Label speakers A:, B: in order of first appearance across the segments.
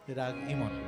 A: राग इमन।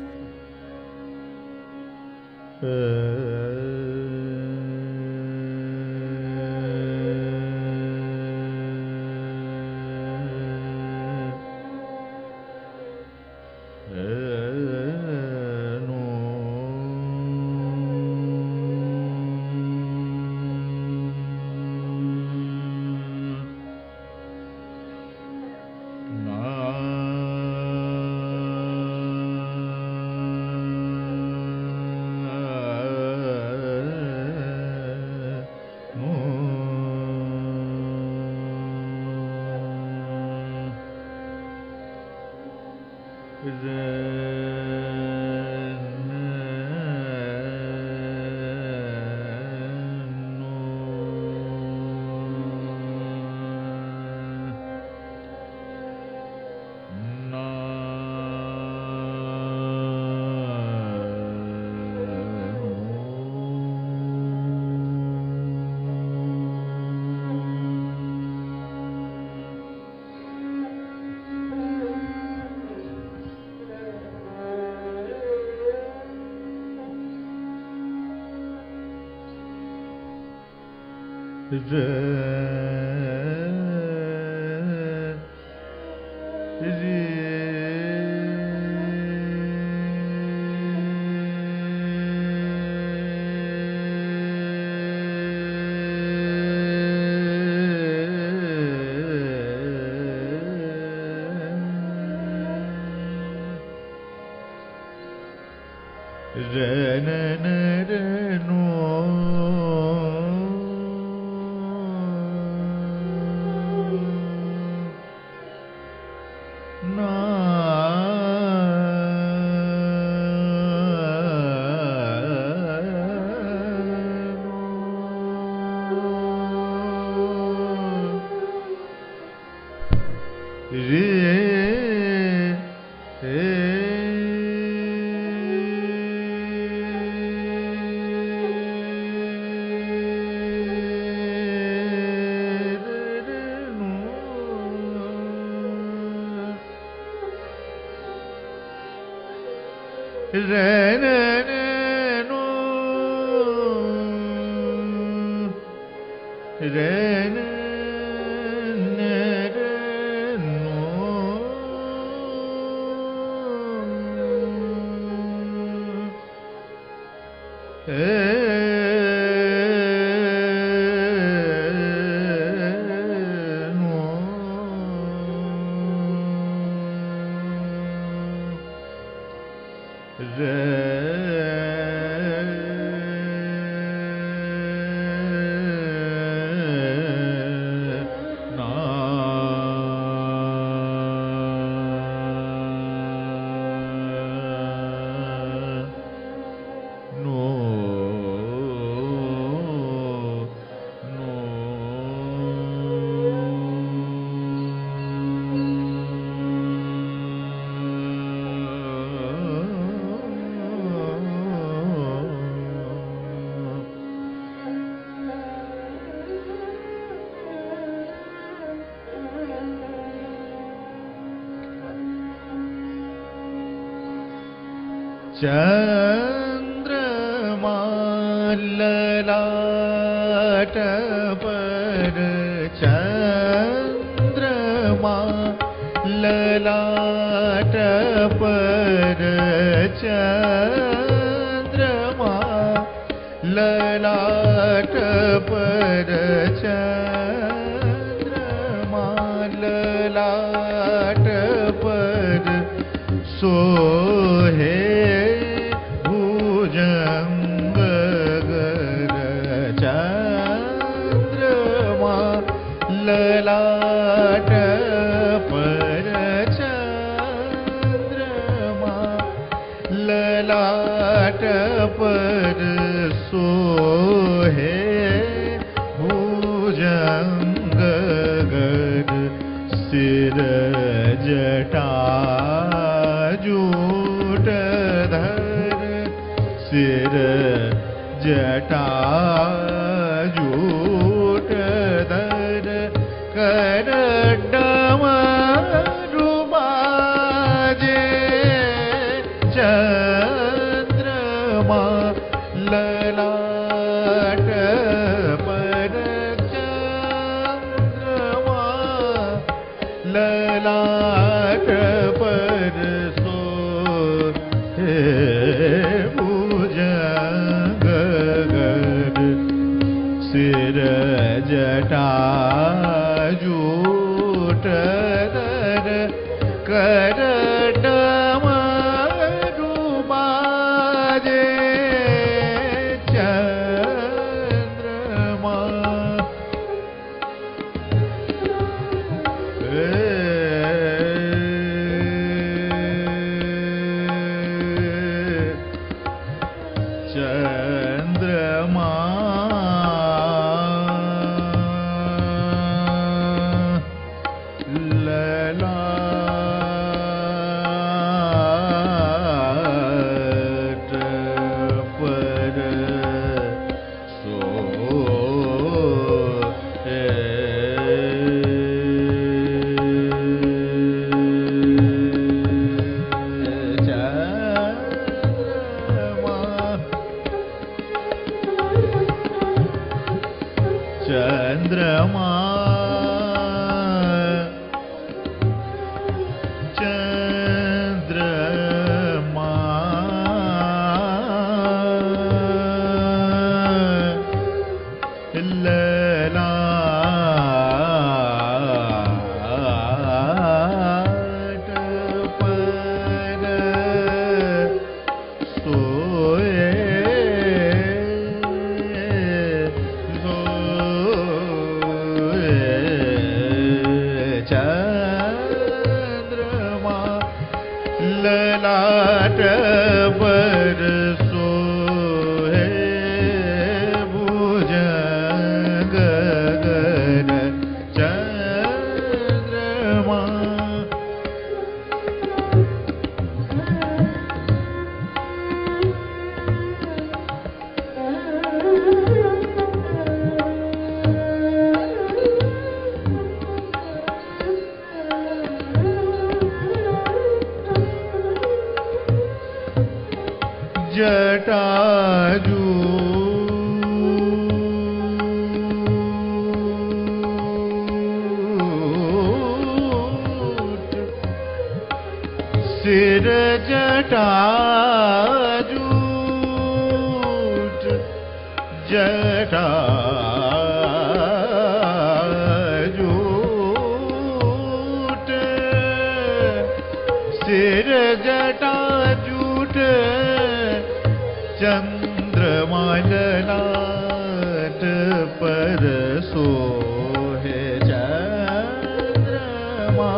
B: चंद्रमा ललाट पर, चंद्रमा ललाट पर, चंद्रमा ललाट पर, चंद्रमा ललाट पर सोहे ललाट पर, चंद्रमा ललाट पर सोहे भुजंग गर, सिर जटा जूट धर, सिर जटा जूट धर, कर डमरू बाजे ललाट पर सोहे भुजंग गर चंद्रमा जटाजू सिर जटाजूट जटाजूट सिर जटाजूट चंद्रमा ललाट पर सोहे चंद्रमा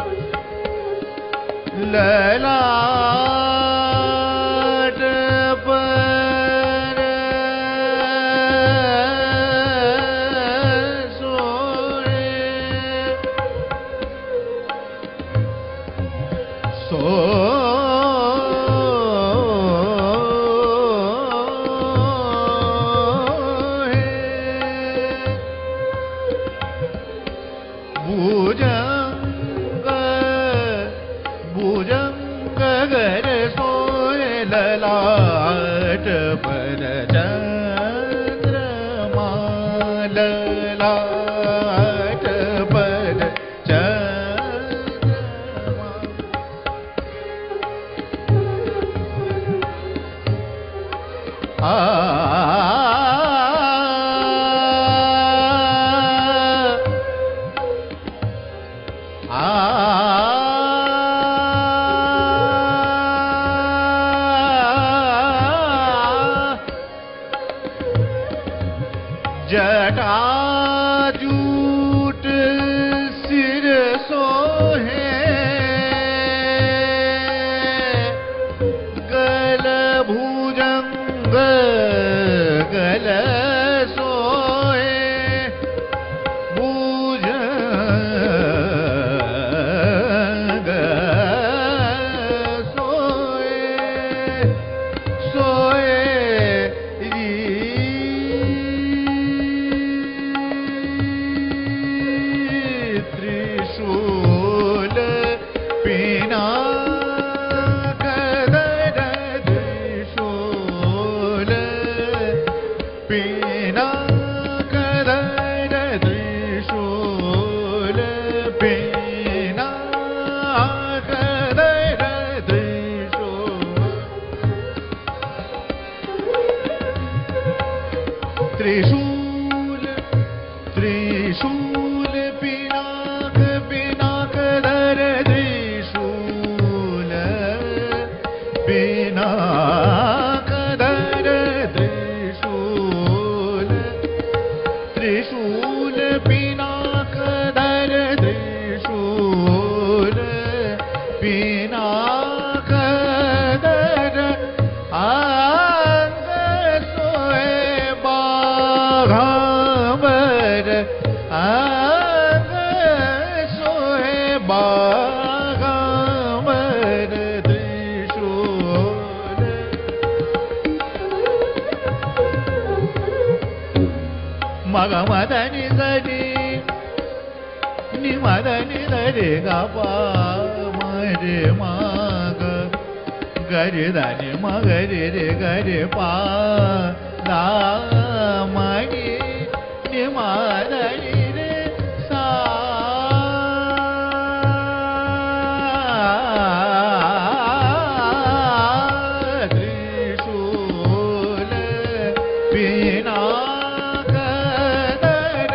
B: ललाट पर सोहे भुजंग गर सोए ललाट पर चंद्रमा ललाट पर चंद्रमा जटाजूट सिर सोहे गल भुजंग गल सोहे भुजंग सोए सोए त्रिशूल पिनाक धर त्रिशूल पिनाक धर त्रिशूल पिनाक धर त्रिशूल त्रिशूल पिनाक पिनाक धर त्रिशूल पिनाक धर त्रिशूल त्रिशूल पिनाक धर त्रिशूल पिनाक धर आंग सोए बाघावर आंग सोए बाघावर त्रिशूल मग मदनि सरी निमदनि सरे गपा मरे माग गरे दानि मगरे रे गरे पा दा मणि निमदनि रे सा त्रिशूल पिनाक धर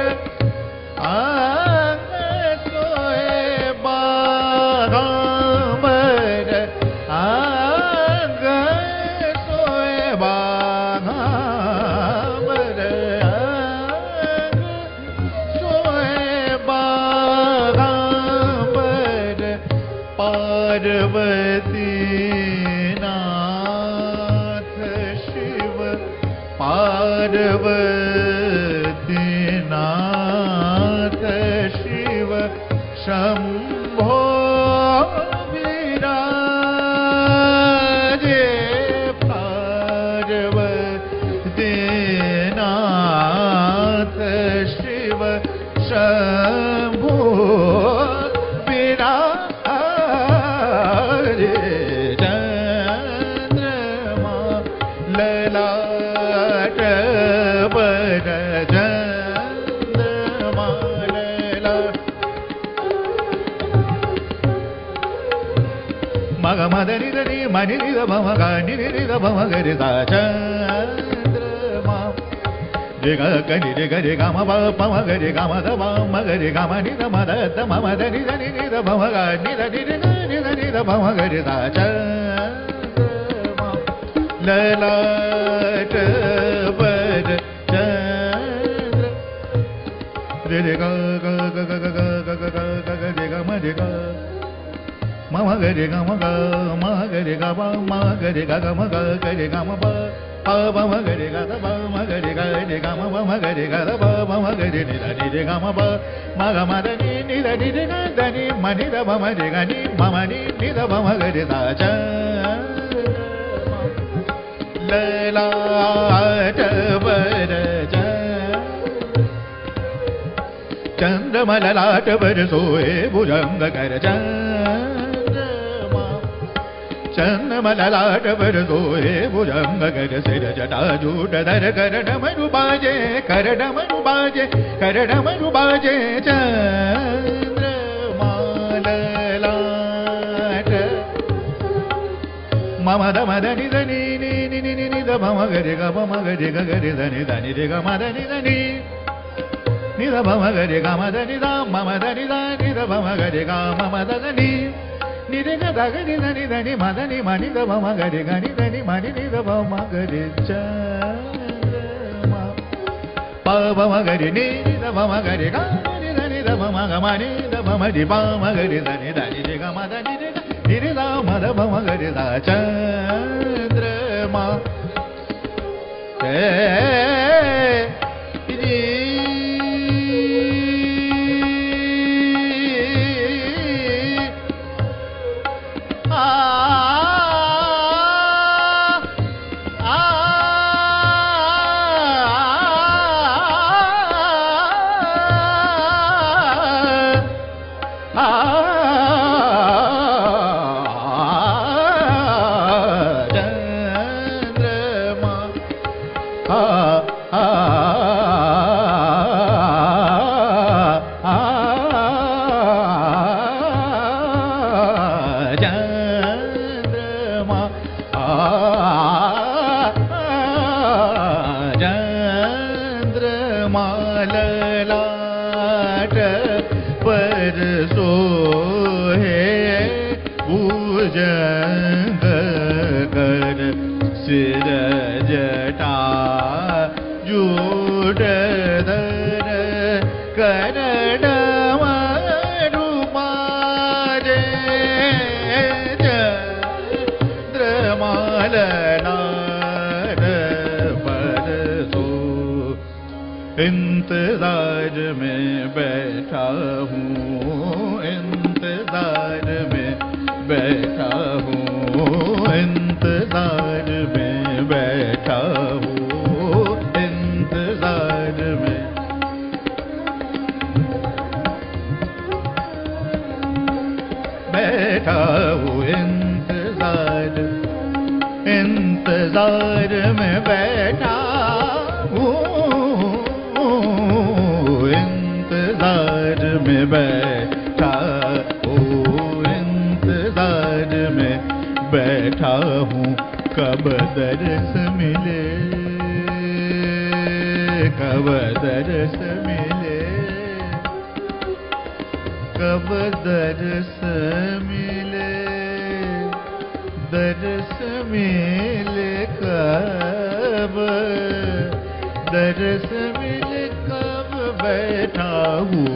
B: आंग सोए बाघावर आंग सोए बाघावर आंग पार्वतीनाथ शिव शंभो विराजे पार्वतीनाथ शिव शंभो विराजे चंद्रमा ललाट पर चंद्रमा ललाट मग मदनि దని మని నిద భమ గని నిద భమ గరి దా చంద్రమా దిగ గని దిగ దిగ మ ప మ గరి గ మ ద మ మ గరి గ మ ని ద మ ద ద మ మ ద ని ద ని ద భమ గ ని ద ని ద భమ గరి దా చంద్రమా లలాట పర చంద్ర రి రి గ గ గ గ గ గ గ గ గ రి గ మ రి గ mama gari ga ma ga ma gari ga ba ma gari ga ga ma ga gari ga ma ba ba ma gari ga da ba ma gari ga ni ga ma ba ma gari ga da ba ma gari ni da ni ga ma ba ma ga ma da ni da ni ga da ni ma ni da ba ma ni ga ni ma ma ni da ba ma gari da cha la la ta ba da cha चंद्रमा ललाट पर सोए भुजंग कर चंद्रमा ललाट पर सोए भुजंग कर सिर जटा जूट धर कर डमरू बाजे चंद्रमा ललाट मम दम धनि धनि नि नि नि नि द भम गरि ग भम गरि ग गरि धनि धनि रे ग म धनि धनि ni da ba ma ga re ga ma da ni da ma ma da ni da ni da ba ma ga re ga ma ma da ga ni ni re ga da ga ni da ni ma da ni ma ni da ba ma ga re ga ni da ni ma ni da ba ma ga re chandrama pa ba ma ga re ni da ba ma ga re ga ni da ba ma ga ma ni da ba ma di ba ma ga re da ni re ga ma da ni re da ma da ba ma ga re da chandrama इंतजार में बैठा हूँ इंतजार में बैठा हूँ इंतजार में बैठा हूँ इंतजार में बैठा हूँ इंतजार इंतजार में बैठा हूँ इंतजार में बैठा हूँ इंतजार में बैठा हूँ कब दर्श मिले कब दर्श मिले कब दर्श मिले दर्श मिले कब दर्श मिले कब बैठा हूँ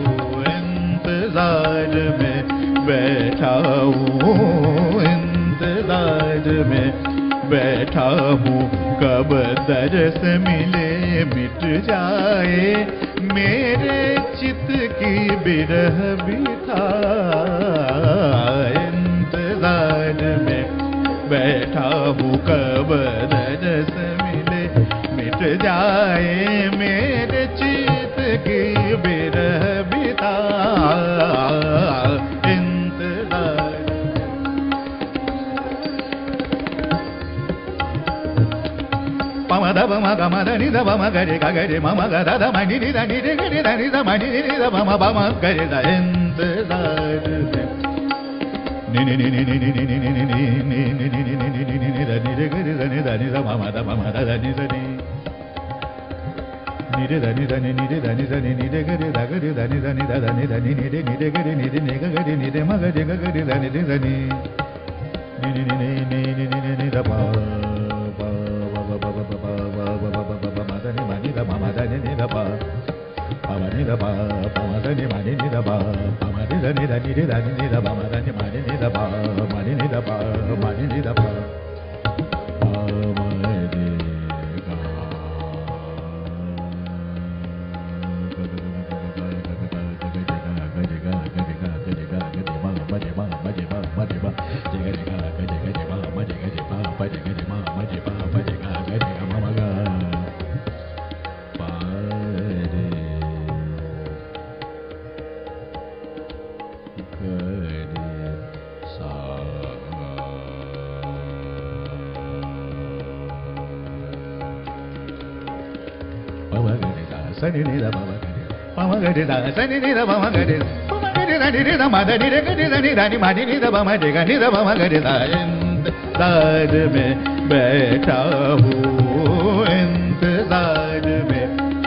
B: इंतजार में बैठा हूँ इंतजार में बैठा हूँ कब दरस मिले मिट जाए मेरे चित की बिरह बिठा इंतजार में बैठा हूँ कब दरस मिले मिट जाए मेरे चित की बिरह बिठा Pamada bama gamada ni da bama gare gare mama gada da mani ni da ni de gare da ni da mani ni da bama bama gare da intezar ni ni ni ni ni ni ni ni ni ni ni ni ni ni ni ni ni da ni de gare da ni da mama da ni da ni ni de da ni da ni ni de da ni da ni ni de gare da ni da ni da ni da ni ni de gare ni de ne gare ni de ma gare gare da ni de da ni ni ni ni ni ni ni ni da ba Sani ni da bama gare da sani ni da bama gare da ni da ma da ni da gare da ni da ni ma ni da bama de ga ni da bama gare da इंतजार में बैठा हूँ इंतजार में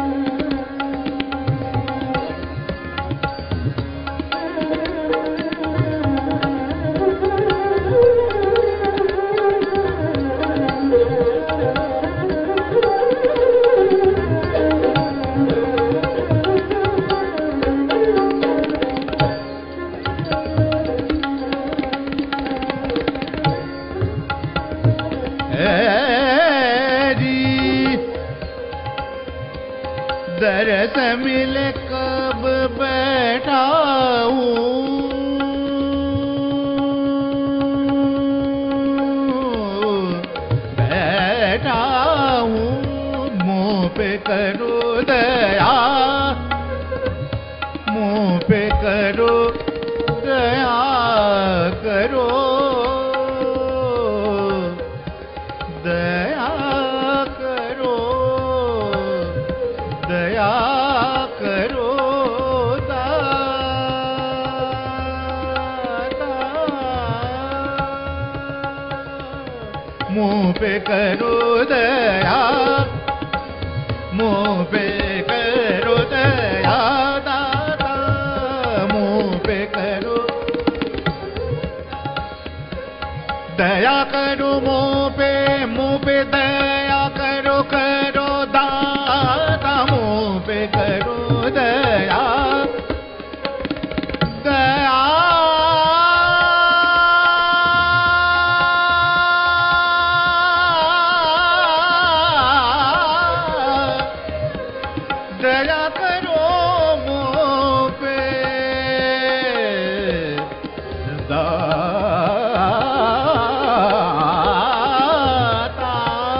B: दरस मिले कब बैठा हूँ मुँह पे करो दया मुँह पे करो दया करो दया करो दया करो दाता मुँह पे करो दया मुँह पे करो दया दाता मुँह पे करो दया करो मुँह पे दया करो करो दाता मुँह पे करो दया दया दया करो मुँह पे दाता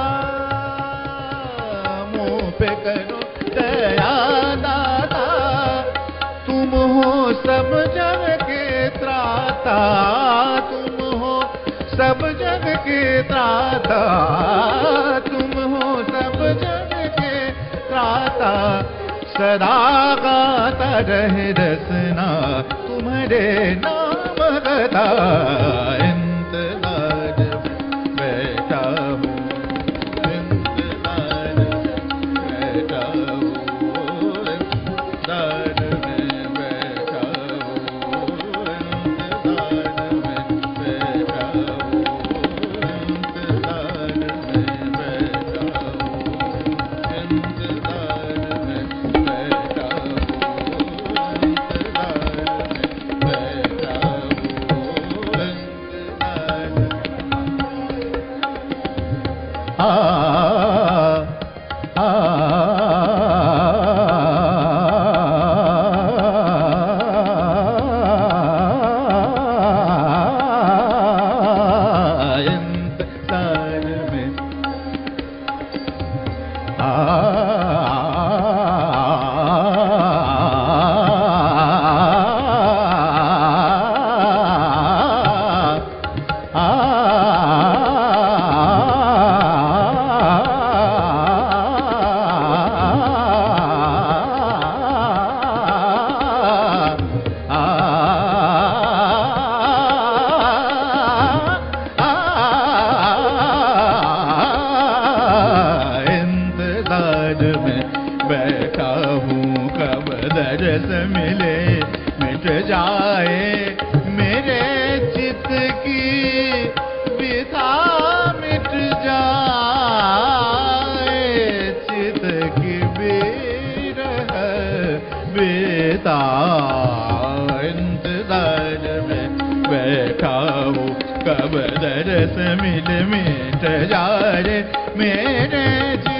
B: मुँह पे करो दया दाता तुम हो सब जग के त्राता तुम हो सब जग के त्राता तुम हो सब जग के त्राता सदा गाता रहे रसना तुम्हारे नाम गदा इंतजार बैठा हूँ इंतजार बैठा हूँ इंतजार में बैठा हूँ इंतजार में बैठा हूँ इंतजार में बैठा हूँ इंतजार में बैठा हूँ इंतजार में बैठा हूँ इंतजार में बैठा हूँ कब दर्श मिल मिट जाए मेरे